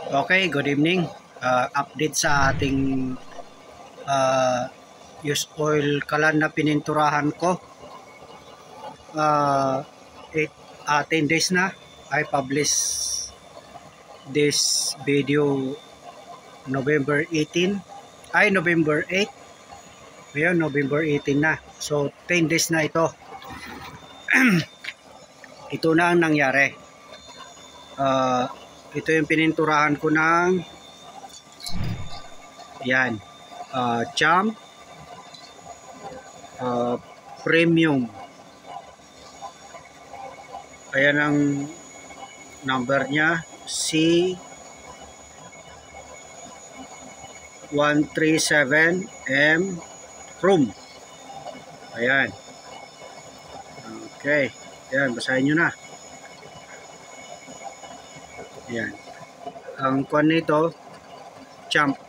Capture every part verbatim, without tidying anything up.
Okay, good evening. Uh, update sa ating uh, used oil kalan na pininturahan ko. Uh, eight, uh, ten days na. I publish this video November eighteenth. Ay, November eighth. Ngayon, November eighteenth na. So, ten days na ito. Ito na ang nangyari. Uh, ito yung pininturahan ko ng yan. Uh, jump uh, premium. Ayan ang number niya, C one three seven M room. Ayan. Okay. Ayan, basahin nyo na. Ayan. Ang kwan nito, jump.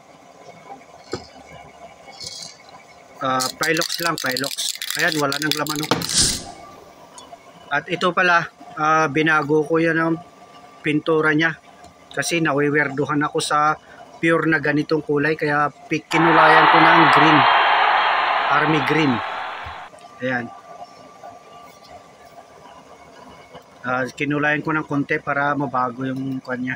Uh, Pilox lang, Pilox. Ayan, wala nang laman. No? At ito pala, uh, binago ko yan ang pintura niya. Kasi nawiwerduhan ako sa pure na ganitong kulay. Kaya kinulayan ko ng green. Army green. Ayan. Uh, kinulayan ko ng konti para mabago yung kanya.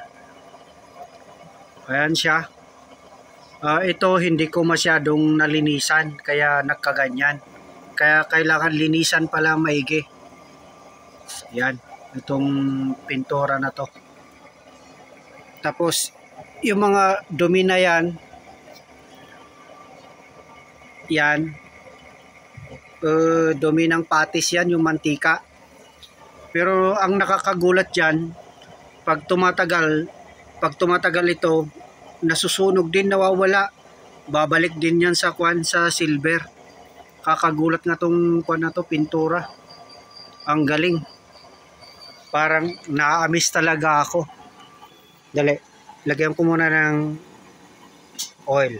Ayan siya. Uh, ito hindi ko masyadong nalinisan kaya nagkaganyan. Kaya kailangan linisan pala maigi. Yan, itong pintura na to. Tapos yung mga dumi na yan, yan, uh, dumi ng patis yan, yung mantika. Pero ang nakakagulat dyan, pag tumatagal, pag tumatagal ito, nasusunog din, nawawala. Babalik din yan sa kwan, sa silver. Kakagulat nga tong kwan na to, pintura. Ang galing. Parang naaamis talaga ako. Dali, lagyan ko muna ng oil.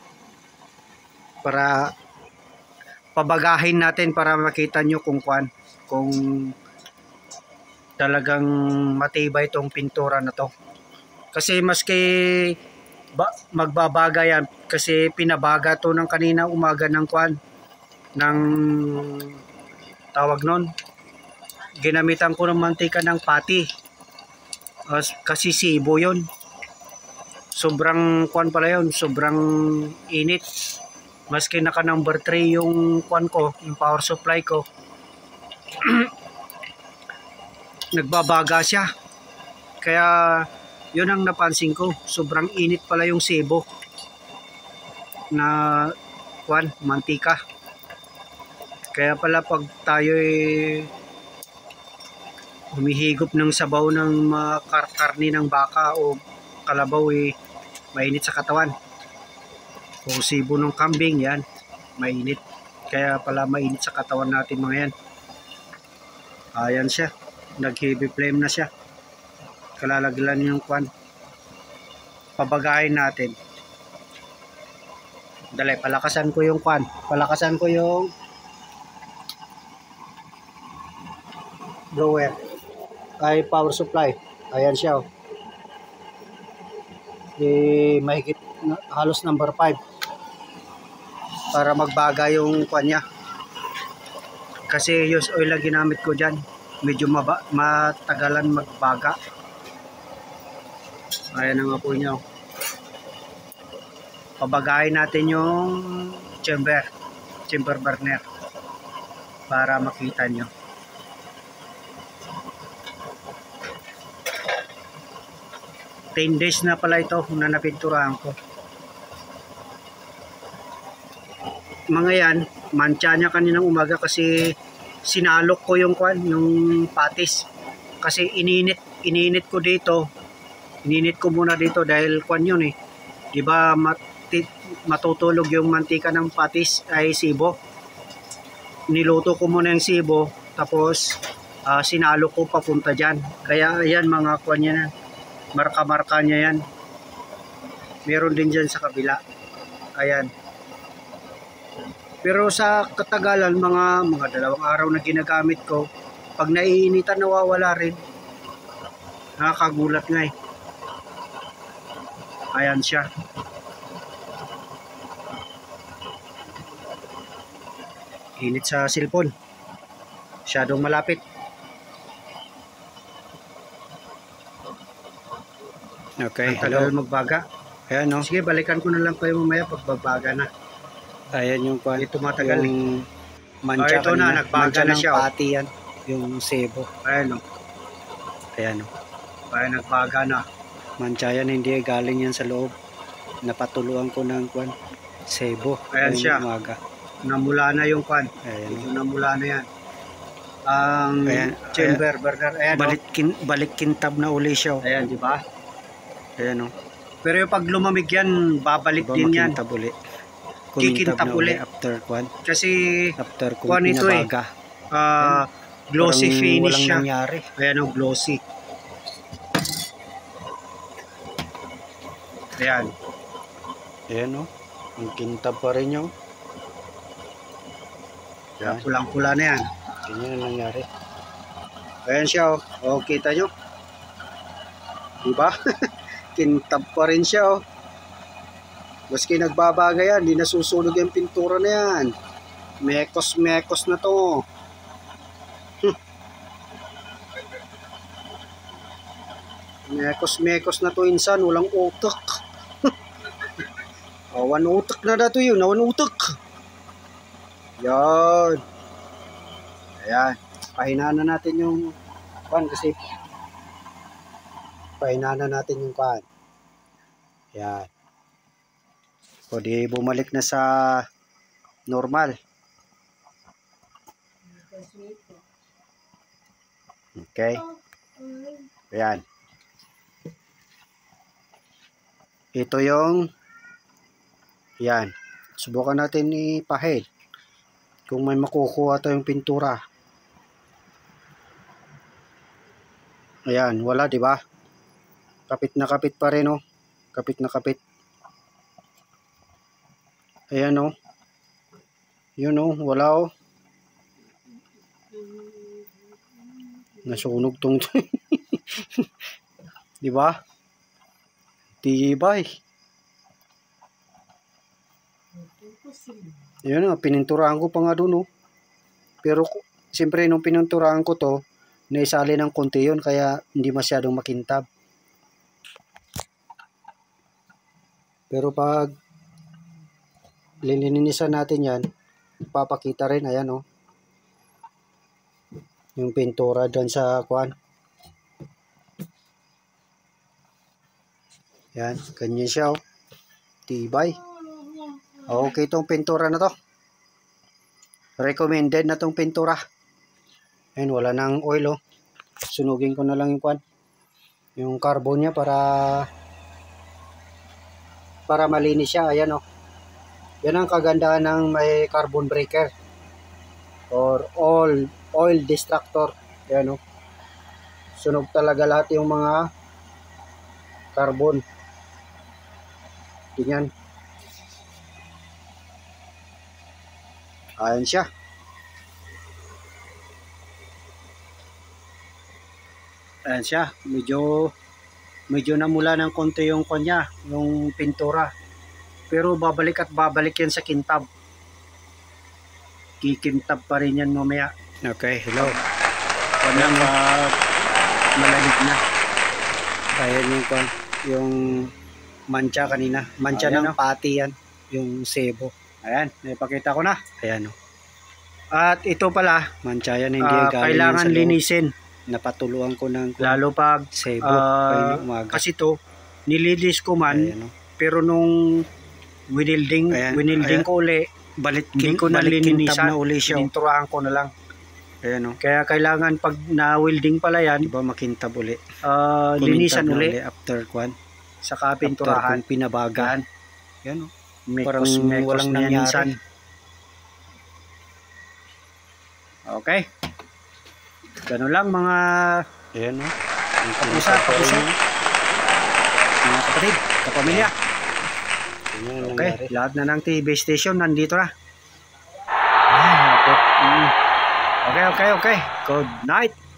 Para pabagahin natin para makita nyo kung kwan, kung talagang matibay itong pintura na to. Kasi maski ba, magbabaga yan, kasi pinabaga to ng kanina umaga ng kwan, ng tawag nun, ginamitan ko ng mantika ng pati. Uh, kasi sibo yun. Sobrang kwan pala yun, sobrang init. Maski naka number three yung kwan ko, yung power supply ko. Nagbabaga siya. Kaya yun ang napansin ko, sobrang init pala yung sebo na kwan, mantika. Kaya pala pag tayo eh, humihigop ng sabaw ng mga karni ng baka o kalabaw eh, mainit sa katawan. O sibo ng kambing, yan, mainit. Kaya pala mainit sa katawan natin mga yan. Ayan siya, nag heavy flame na siya. Kalalaglan yung kwan, pabagahin natin. Dali, palakasan ko yung kwan, palakasan ko yung blower ay power supply. Ayan siya, oh. E, mahigit halos number five para magbaga yung kwan niya. Kasi used oil lang ginamit ko dyan, medyo maba, matagalan magbaga. Ayan ang po nyo. Pabagayin natin yung chamber, chamber burner para makita nyo. ten days na pala ito na napinturahan ko. Mga yan, mantsa niya kaninang umaga kasi sinalok ko yung kwan, yung patis. Kasi ininit, ininit ko dito. Ininit ko muna dito dahil kwan yun eh. Diba mat matutulog yung mantika ng patis ay sibo. Niluto ko muna yung sibo, tapos uh, sinalo ko papunta dyan. Kaya ayan mga kwan yan, marka-marka niya yan. Meron din dyan sa kabila. Ayan. Pero sa katagalan, mga mga dalawang araw na ginagamit ko, pag naiinitan nawawala rin. Nakakagulat nga eh. Ayan siya. Init sa cellphone. Masyadong malapit. Okay, Ang tagal hello. magbaga. Ayan, no? Sige, balikan ko na lang kayo mamaya pag magbaga na. Ayan yung kwan. Ito matagal eh. Yung mancha Oh, ito na, kanina. nagbaga Mancha na ng siya, oh. pati yan. Yung sebo. Ayan o. Ayan, no? Ayan, nagbaga na. Mancha yan, hindi galing yan sa loob. Napatuluan ko ng kwan. Sebo. Ayan siya. Umaga. Namula na yung pan. Ayan, Ito no? namula na yan. Ang Ayan, chamber burger. Ayan o. Balik, kin, balik kintab na uli siya. Oh. Ayan, di ba? Ayan, no? Pero yung pag lumamig yan, babalik Diba din yan. makintab uli? Kikintab Kumintab na uli uli. after kwan. Kasi After kung kwan ito eh. pinabaga. ah, glossy Parang finish walang siya. nangyari. Ayan o, glossy. Ayan. Ayan, no? Ang kintab pa rin yung. Ayan. Pulang-pula na yan. Ganyan ang nangyari. Ayan siya o. O, kita nyo? Diba? Kintab pa rin siya o. Maski nagbabaga yan, di nasusunog yung pintura na yan. Mekos-mekos na to. Hmm. Mekos-mekos na to insan, walang utak. Awan utak na dato yun, awan utak. Yan. Ayan. Pahinaan na natin yung pan kasi pahinaan na natin yung pan. Ayan. O di bumalik na sa normal. Okay. Ayan. Ito yung yan. Subukan natin ipahid kung may makukuha tayong pintura. Ayan, wala, di ba? Kapit na kapit pa rin, oh. Kapit na kapit. Ayan, oh. Yun, oh, wala, oh. Nasunog tong di ba? Tibay. Ayan, oh, pininturahan ko pa nga dun, oh. Pero siyempre nung pininturahan ko to, naisali ng konti yun kaya hindi masyadong makintab. Pero pag lilinisan natin yan, papakita rin, ayan o. Oh. Yung pintura dyan sa kuan. Yan, ganyan siya o. Oh. Tibay. Okay itong pintura na to. Recommended na tong pintura. Ayan, wala nang oil o. Oh. Sunugin ko na lang yung kuan. Yung carbon niya para para malinis siya. Ayan o. Oh. Yan ang kagandahan ng may carbon breaker or all oil distractor. Yan o. Sunog talaga lahat yung mga carbon. Ganyan. Ayan siya. Ayan siya. Medyo medyo namula ng konti yung kanya, yung pintura. Pero babalik at babalik yan sa kintab. Kikintab pa rin yan mamaya. Okay, hello. Wala pa malamig na. Ayan yung kwan. Yung mancha kanina. Mancha Ayan, ng oh. pati yan. Yung sebo. Ayan, naipakita ko na. Ayan o. At ito pala, Mancha yan, hindi uh, galing kailangan yan sa loob. linisin. Napatuluan ko ng kwan. Lalo pag Sebo. uh, Kaya umaga. kasi to nililis ko man. Ayan, oh. Pero nung winilding, Ayan, winilding ayan. ko uli, Balit, hindi ko na balik kintab lininisan, na uli siya. pininturahan ko na lang. Ayan o. Kaya kailangan pag na-welding pala yan, Diba makintab uli? uh, Kumintab linisan na uli, after kwan. saka After pinturahan. kung pinabaga. Yan o. Mekos, Parang mekos walang na yan nangyari. minsan. Okay. Ganun lang mga Ayan o. kapusa, kapuso, mga kapatid, kapamilya. Okay, lahat na ng T V station nandito na. Ay, okay, okay, okay. Good night.